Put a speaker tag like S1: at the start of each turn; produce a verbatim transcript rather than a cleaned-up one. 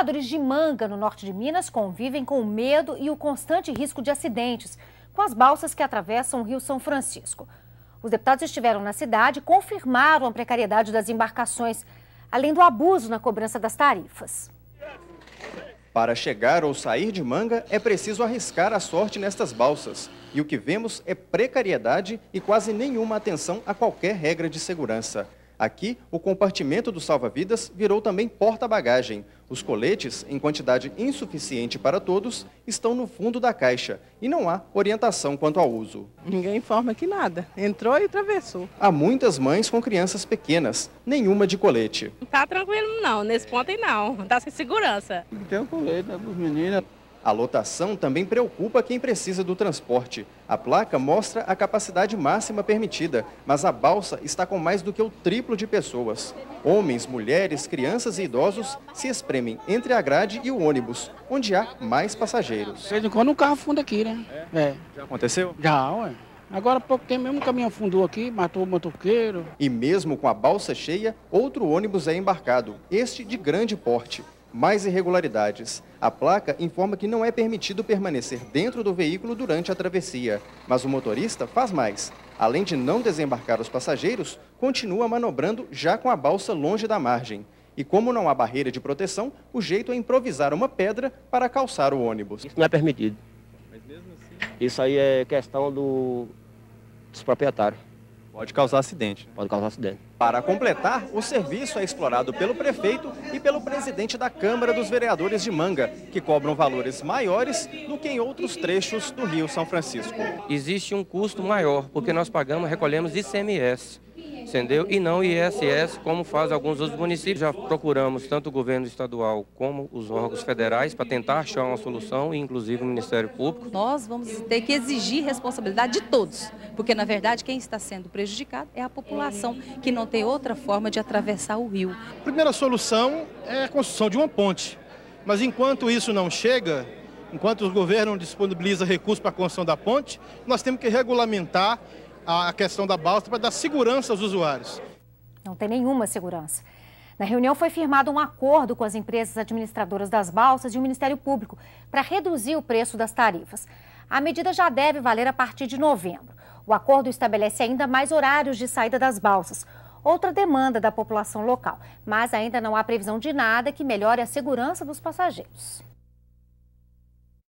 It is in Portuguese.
S1: moradores de Manga, no norte de Minas, convivem com o medo e o constante risco de acidentes com as balsas que atravessam o Rio São Francisco. Os deputados estiveram na cidade e confirmaram a precariedade das embarcações, além do abuso na cobrança das tarifas.
S2: Para chegar ou sair de Manga, é preciso arriscar a sorte nestas balsas. E o que vemos é precariedade e quase nenhuma atenção a qualquer regra de segurança. Aqui, o compartimento do salva-vidas virou também porta-bagagem. Os coletes, em quantidade insuficiente para todos, estão no fundo da caixa e não há orientação quanto ao uso.
S3: Ninguém informa aqui nada. Entrou e atravessou.
S2: Há muitas mães com crianças pequenas, nenhuma de colete.
S4: Não tá tranquilo não, nesse ponto aí não, tá sem segurança.
S5: Tem que ter um colete, né, para os meninos.
S2: A lotação também preocupa quem precisa do transporte. A placa mostra a capacidade máxima permitida, mas a balsa está com mais do que o triplo de pessoas. Homens, mulheres, crianças e idosos se espremem entre a grade e o ônibus, onde há mais passageiros.
S5: De quando um carro funda aqui, né?
S2: É. é. Já aconteceu?
S5: Já, ué. Agora há pouco tempo mesmo um caminhão fundou aqui, matou o motoqueiro.
S2: E mesmo com a balsa cheia, outro ônibus é embarcado, este de grande porte. Mais irregularidades. A placa informa que não é permitido permanecer dentro do veículo durante a travessia. Mas o motorista faz mais. Além de não desembarcar os passageiros, continua manobrando já com a balsa longe da margem. E como não há barreira de proteção, o jeito é improvisar uma pedra para calçar o ônibus.
S6: Isso não é permitido. Mas mesmo assim... Isso aí é questão do... dos proprietários.
S2: Pode causar acidente.
S6: Pode causar acidente.
S2: Para completar, o serviço é explorado pelo prefeito e pelo presidente da Câmara dos Vereadores de Manga, que cobram valores maiores do que em outros trechos do Rio São Francisco.
S7: Existe um custo maior, porque nós pagamos, recolhemos I C M S, entendeu? E não I S S, como faz alguns outros municípios. Já procuramos tanto o governo estadual como os órgãos federais para tentar achar uma solução, inclusive o Ministério Público.
S8: Nós vamos ter que exigir responsabilidade de todos, porque na verdade quem está sendo prejudicado é a população, que não tem outra forma de atravessar o rio.
S9: A primeira solução é a construção de uma ponte, mas enquanto isso não chega, enquanto o governo não disponibiliza recursos para a construção da ponte, nós temos que regulamentar a questão da balsa para dar segurança aos usuários.
S1: Não tem nenhuma segurança. Na reunião foi firmado um acordo com as empresas administradoras das balsas e o Ministério Público para reduzir o preço das tarifas. A medida já deve valer a partir de novembro. O acordo estabelece ainda mais horários de saída das balsas, outra demanda da população local, mas ainda não há previsão de nada que melhore a segurança dos passageiros.